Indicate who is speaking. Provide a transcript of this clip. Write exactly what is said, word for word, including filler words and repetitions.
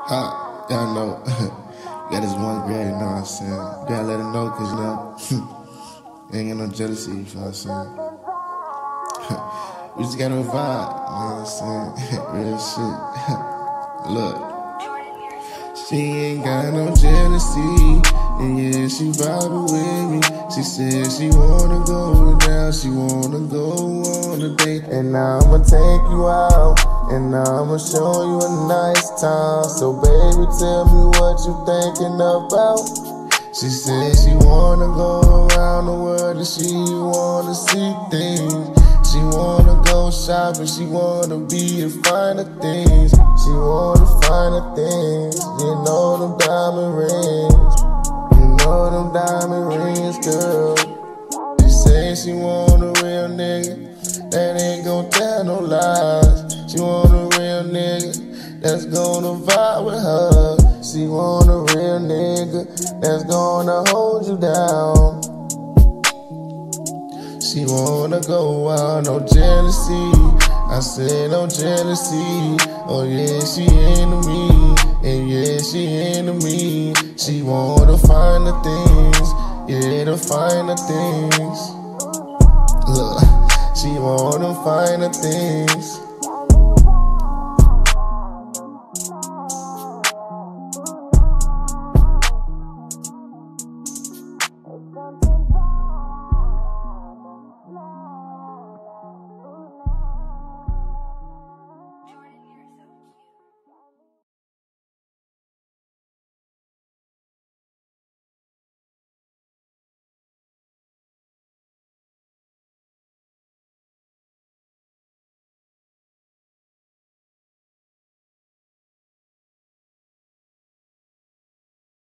Speaker 1: Uh, y'all know, got this one girl, you know what I'm saying? You gotta let her know, cause you know, ain't got no jealousy, you know what I'm saying? We just got a vibe, you know what I'm saying? Real shit. Look, she ain't got no jealousy, and yeah, she vibing with me. She said she wanna go down, she wanna go on a date, and I'ma take you out, and I'ma show you a nice time. So baby, tell me what you thinking about. She said she wanna go around the world and she wanna see things. She wanna go shopping, she wanna be in finer things. She wanna finer things, you know them diamond rings. You know them diamond rings, girl. She said she want a real nigga that ain't gon' tell no lies. She want a real nigga that's gonna vibe with her. She want a real nigga that's gonna hold you down. She wanna go out, no jealousy. I said no jealousy. Oh yeah, she into me, and yeah, she into me. She wanna find the things, yeah, to find the things. Look, she wanna find the things.